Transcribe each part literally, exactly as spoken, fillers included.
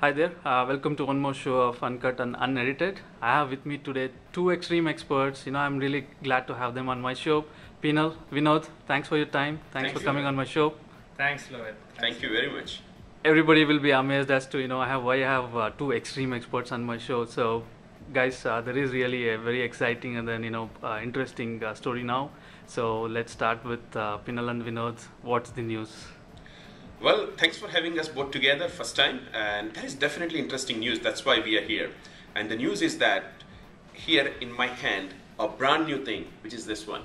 Hi there, uh, welcome to one more show of Uncut and Unedited. I have with me today two extreme experts. You know, I'm really glad to have them on my show. Pinal, Vinod, thanks for your time. Thanks Thank for you. coming on my show. Thanks, Lovet. Thank you very much. Everybody will be amazed as to, you know, I have why I have uh, two extreme experts on my show. So, guys, uh, there is really a very exciting and then, you know, uh, interesting uh, story now. So, let's start with uh, Pinal and Vinod. What's the news? Well, thanks for having us both together first time, and that is definitely interesting news. That's why we are here. And the news is that here in my hand, a brand new thing, which is this one.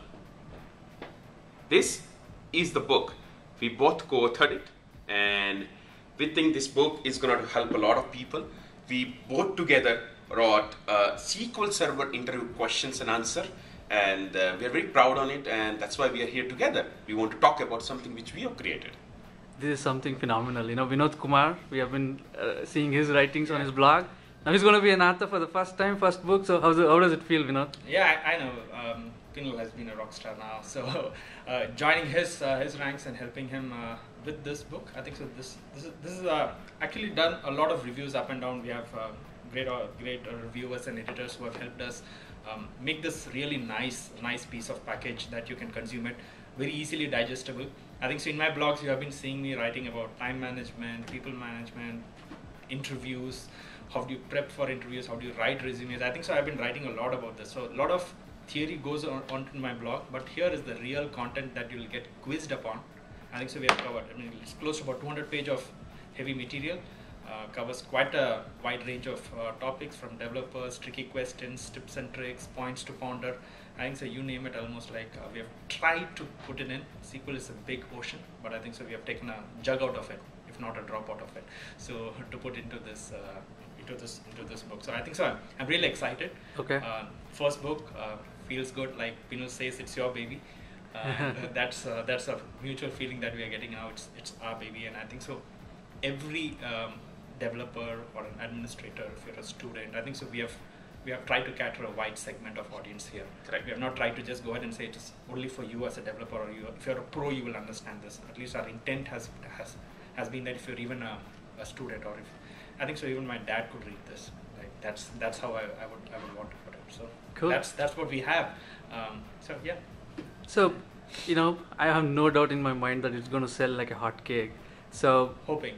This is the book. We both co-authored it, and we think this book is going to help a lot of people. We both together wrote a S Q L Server interview questions and answer, and uh, we are very proud on it, and that's why we are here together. We want to talk about something which we have created. This is something phenomenal. You know, Vinod Kumar, we have been uh, seeing his writings on his blog. Now he's going to be an author for the first time, first book. So how's it, how does it feel, Vinod? Yeah, I, I know. Um, Pinal has been a rock star now. So uh, joining his uh, his ranks and helping him uh, with this book, I think so. This this is, this is uh, actually done a lot of reviews up and down. We have uh, great uh, great uh, reviewers and editors who have helped us um, make this really nice nice piece of package that you can consume it very easily digestible. I think so in my blogs you have been seeing me writing about time management, people management, interviews, how do you prep for interviews, how do you write resumes. I think so I've been writing a lot about this. So a lot of theory goes on onto my blog, but here is the real content that you'll get quizzed upon. I think so we have covered. I mean it's close to about two hundred pages of heavy material. Uh, covers quite a wide range of uh, topics from developers, tricky questions, tips and tricks, points to ponder. I think so you name it, almost like uh, we have tried to put it in. S Q L is a big ocean, but I think so we have taken a jug out of it, if not a drop out of it. So to put into this uh, into this into this book. So I think so I'm, I'm really excited. Okay. Uh, first book uh, feels good, like Pinal says, it's your baby. Uh, and, uh, that's uh, that's a mutual feeling that we are getting now. It's it's our baby, and I think so. Every um, developer or an administrator, if you're a student, I think so we have we have tried to cater a wide segment of audience here. Correct. We have not tried to just go ahead and say it is only for you as a developer, or you, if you're a pro, you will understand this. At least our intent has has has been that if you're even a, a student, or if I think so even my dad could read this. Like that's that's how I, I would I would want to put it. So Cool. that's that's what we have. Um, so yeah. So, you know, I have no doubt in my mind that it's going to sell like a hot cake. So, Hoping.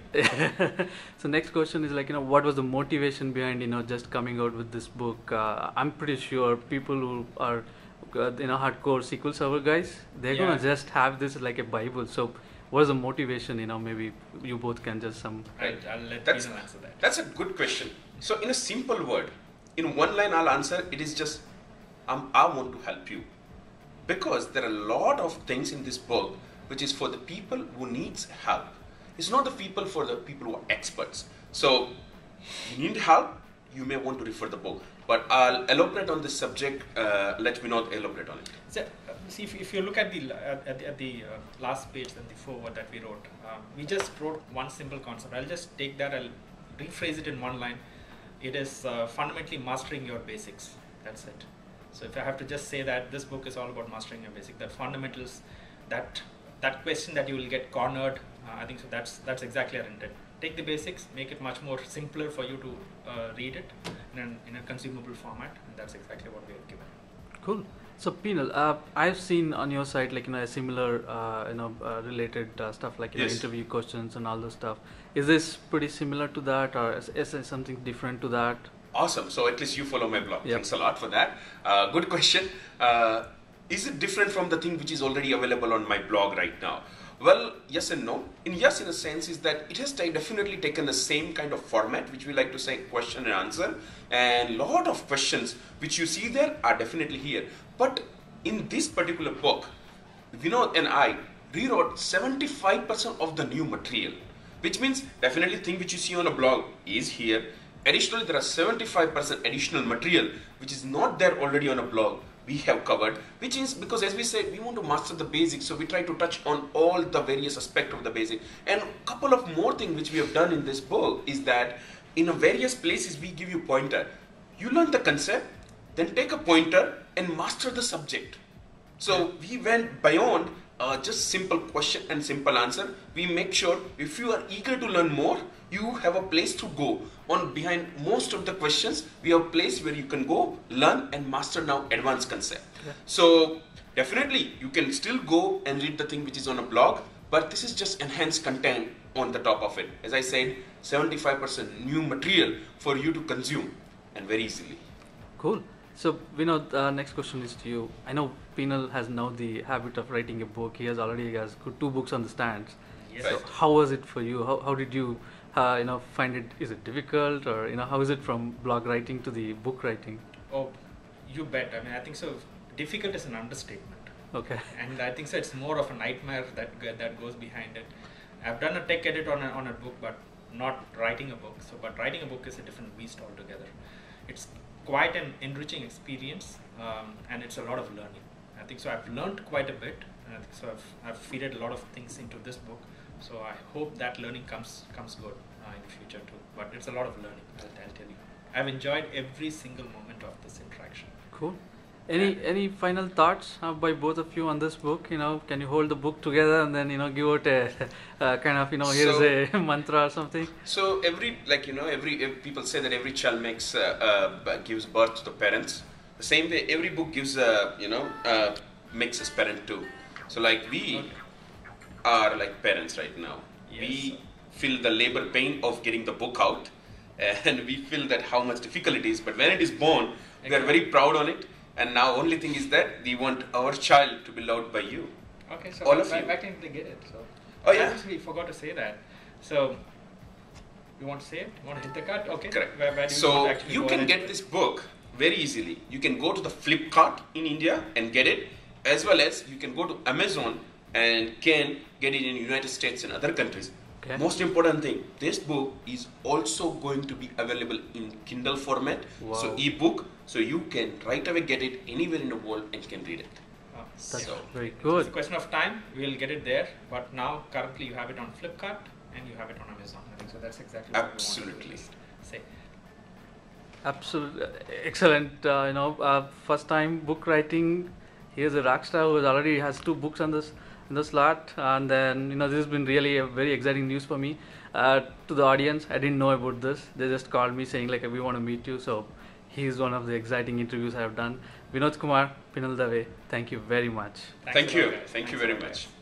so next question is like, you know, what was the motivation behind, you know, just coming out with this book? Uh, I'm pretty sure people who are, uh, you know, hardcore S Q L Server guys, they're Yeah. going to just have this like a Bible. So, what is the motivation? You know, maybe you both can just some. Right. I'll let That's- Pinal answer that. That's a good question. So in a simple word, in one line I'll answer, it is just, um, I want to help you. Because there are a lot of things in this book which is for the people who needs help. It's not the people for the people who are experts. So you need help, you may want to refer the book. But I'll elaborate on this subject, uh, let me not elaborate on it. So, uh, see, if, if you look at the uh, at the, at the uh, last page and the foreword that we wrote, uh, we just wrote one simple concept. I'll just take that, I'll rephrase it in one line. It is uh, fundamentally mastering your basics. That's it. So if I have to just say that this book is all about mastering your basics, that fundamentals, that that question that you will get cornered, uh, I think so that's that's exactly our intent. Take the basics, make it much more simpler for you to uh, read it in, an, in a consumable format, and that's exactly what we have given. Cool. So, Pinal, uh, I've seen on your site like, you know, a similar, uh, you know, uh, related uh, stuff like, you Yes. know, interview questions and all those stuff. Is this pretty similar to that, or is, is there something different to that? Awesome. So at least you follow my blog. Yep. Thanks a lot for that. Uh, good question. Uh, is it different from the thing which is already available on my blog right now? Well, yes and no. In yes, in a sense, is that it has t- definitely taken the same kind of format, which we like to say question and answer. And lot of questions which you see there are definitely here. But in this particular book, Vinod and I rewrote seventy-five percent of the new material, which means definitely thing which you see on a blog is here. Additionally, there are seventy-five percent additional material which is not there already on a blog we have covered, which is because, as we said, we want to master the basics, so we try to touch on all the various aspects of the basic. And a couple of more things which we have done in this book is that in a various places we give you pointer. You learn the concept, then take a pointer and master the subject. So we went beyond uh, just simple question and simple answer. We make sure if you are eager to learn more, you have a place to go. On behind most of the questions, we have a place where you can go, learn and master now advanced concept. Yeah. So definitely you can still go and read the thing which is on a blog, but this is just enhanced content on the top of it. As I said, seventy-five percent new material for you to consume and very easily. Cool. So, Vinod, uh, next question is to you. I know Pinal has now the habit of writing a book. He has already has two books on the stands. Yes. So, Right. how was it for you? How, how did you, uh, you know, find it? Is it difficult, or you know, how is it from blog writing to the book writing? Oh, you bet. I mean, I think so. Difficult is an understatement. Okay. And I think so it's more of a nightmare that go- that goes behind it. I've done a tech edit on a, on a book, but not writing a book. So, but writing a book is a different beast altogether. It's quite an enriching experience, um, and it's a lot of learning. I think so. I've learned quite a bit, and I think so. I've I've fed a lot of things into this book. So I hope that learning comes comes good uh, in the future too. But it's a lot of learning. I'll, I'll tell you. I've enjoyed every single moment of this interaction. Cool. Any any final thoughts uh, by both of you on this book? You know, can you hold the book together and then you know give out a uh, kind of you know here's So- a mantra or something? So every, like you know, every, every people say that every child makes uh, uh, gives birth to the parents. The same way, every book gives uh, you know uh, makes us parent too. So like we Okay. are like parents right now. Yes. We feel the labor pain of getting the book out, and we feel that how much difficult it is. But when it is born, we are very proud on it. And now only thing is that we want our child to be loved by you. Okay, so All why, of why, you. why can't they get it? So, Oh, yeah. obviously we forgot to say that. So, you want to say it? You want to hit the card? Okay. Correct. Where, where do you So want to actually you go can ahead? get this book very easily. You can go to the Flipkart in India and get it, as well as you can go to Amazon and can get it in United States and other countries. Okay. Most important thing, this book is also going to be available in Kindle format, so Wow. ebook, so you can right away get it anywhere in the world and can read it. Oh, That's So, very It's good. a question of time. We'll get it there. But now, currently, you have it on Flipkart and you have it on Amazon. I think so. That's exactly what Absolutely. we want to say. Absolutely excellent. Uh, you know, uh, first time book writing. Here's a rock star who already has two books on this in the slot, and then you know this has been really a very exciting news for me. Uh, to the audience, I didn't know about this. They just called me saying like we want to meet you. So he's one of the exciting interviews I have done. Vinod Kumar, Pinal Dave. Thank you very much. Thanks Thank a lot, you. guys. Thank you Thanks a very lot, much. guys.